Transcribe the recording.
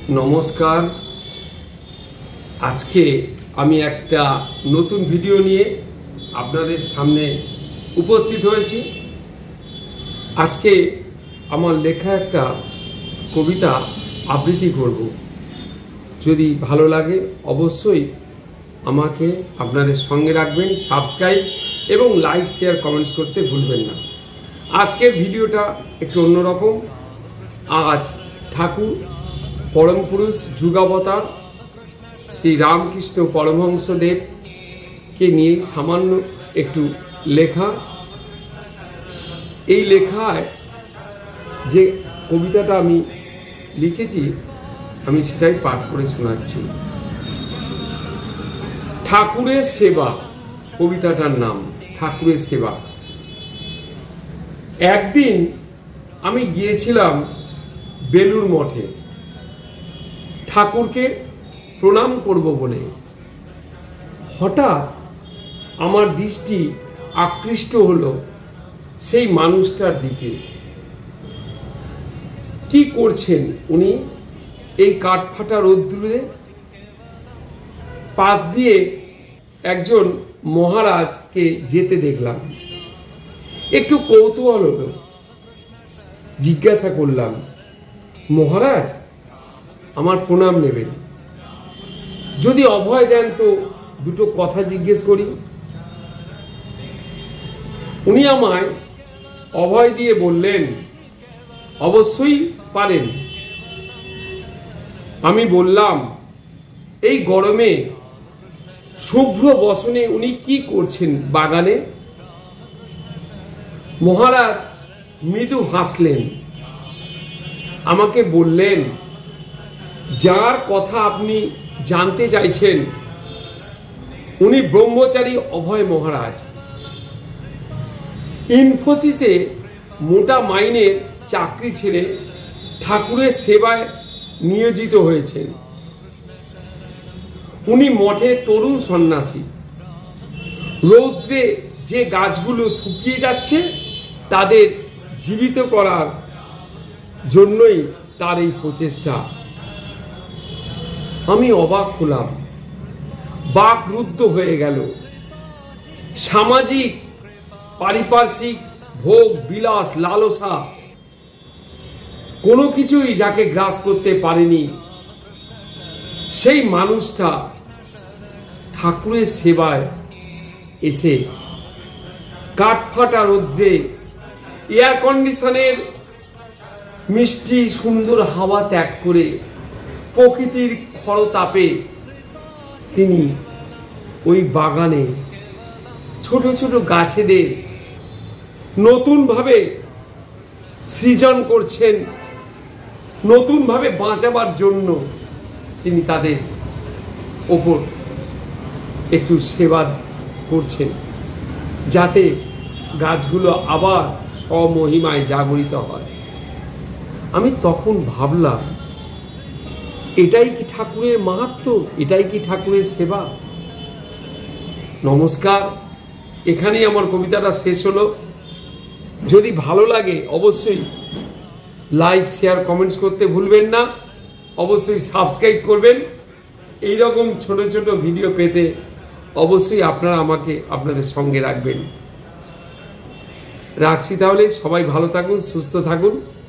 নমস্কার। আজকে আমি একটা নতুন ভিডিও নিয়ে আপনাদের সামনে উপস্থিত হয়েছি। আজকে আমার লেখা একটা কবিতা আবৃত্তি করব। যদি ভালো লাগে অবশ্যই আমাকে আপনাদের সঙ্গে রাখবেন, সাবস্ক্রাইব এবং লাইক শেয়ার কমেন্টস করতে ভুলবেন না। আজকের ভিডিওটা একটু অন্যরকম। আজ ঠাকুর পরম পুরুষ যুগাবতার শ্রী রামকৃষ্ণ পরমহংসদেবকে নিয়ে সামান্য একটু লেখা। এই লেখায় যে কবিতাটা আমি লিখেছি আমি সেটাই পাঠ করে শোনাচ্ছি। ঠাকুরের সেবা, কবিতাটার নাম ঠাকুরের সেবা। একদিন আমি গিয়েছিলাম বেলুর মঠে ঠাকুরকে প্রণাম করব বলে। হঠাৎ আমার দৃষ্টি আকৃষ্ট হলো সেই মানুষটার দিকে। কি করছেন উনি এই কাঠফাটা রোদ্দুরে? পাশ দিয়ে একজন মহারাজকে যেতে দেখলাম। একটু কৌতূহল হলো, জিজ্ঞাসা করলাম, মহারাজ আমার প্রণাম নেবেন? যদি অভয় দেন তো দুটো কথা জিজ্ঞেস করি। উনি আমায় অভয় দিয়ে বললেন, অবশ্যই পারেন। আমি বললাম, এই গরমে শুভ্র বসনে উনি কি করছেন বাগানে? মহারাজ মৃদু হাসলেন, আমাকে বললেন, যার কথা আপনি জানতে চাইছেন উনি ব্রহ্মচারী অভয় মহারাজ। ইনফোসিসে মোটা মাইনের চাকরি ছেড়ে ঠাকুরের সেবায় নিয়োজিত হয়েছেন। উনি মঠের তরুণ সন্ন্যাসী। রৌদ্রে যে গাছগুলো শুকিয়ে যাচ্ছে তাদের জীবিত করার জন্যই তার এই প্রচেষ্টা। আমি অবাক হলাম, বাকরুদ্ধ হয়ে গেল। সামাজিক পারিপার্শ্বিক ভোগ বিলাস লালসা কোনো কিছুই যাকে গ্রাস করতে পারেনি সেই মানুষটা ঠাকুরের সেবায় এসে কাঠফাটা রৌদ্রে এয়ার কন্ডিশনের মিষ্টি সুন্দর হাওয়া ত্যাগ করে প্রকৃতির খরতাপে তিনি ওই বাগানে ছোট ছোট গাছেদের নতুনভাবে সৃজন করছেন, নতুনভাবে বাঁচাবার জন্য তিনি তাদের ওপর একটু সেবা করছেন, যাতে গাছগুলো আবার স্বমহিমায় জাগরিত হয়। আমি তখন ভাবলাম, এটাই কি ঠাকুরের মাহাত্ম্য? এটাই কি ঠাকুরের সেবা? নমস্কার। এখানেই আমার কবিতাটা শেষ হলো। যদি ভালো লাগে অবশ্যই লাইক শেয়ার কমেন্টস করতে ভুলবেন না। অবশ্যই সাবস্ক্রাইব করবেন। এই রকম ছোট ছোট ভিডিও পেতে অবশ্যই আপনারা আমাকে আপনাদের সঙ্গে রাখবেন। রাখছি তাহলে। সবাই ভালো থাকুন, সুস্থ থাকুন।